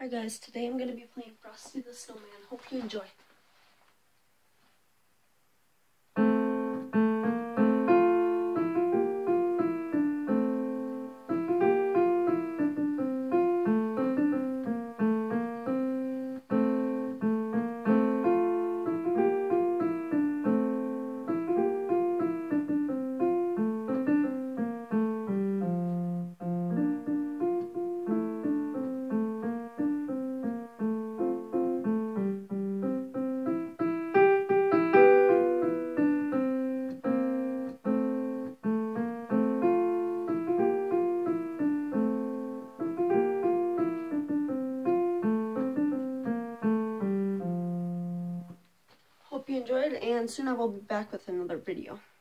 Hi guys, today I'm going to be playing Frosty the Snowman. Hope you enjoy. Hope you enjoyed, and soon I will be back with another video.